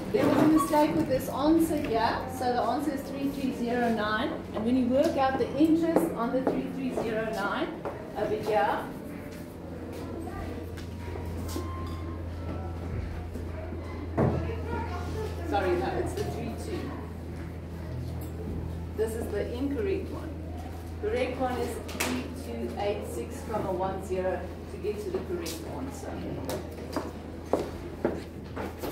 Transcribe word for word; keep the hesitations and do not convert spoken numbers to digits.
there was a mistake with this answer here. So the answer is three three zero nine. And when you work out the interest on the three three zero nine over here, sorry, no, it's the three two. This is the incorrect one. Correct one is three two eight six comma one zero to get to the correct answer.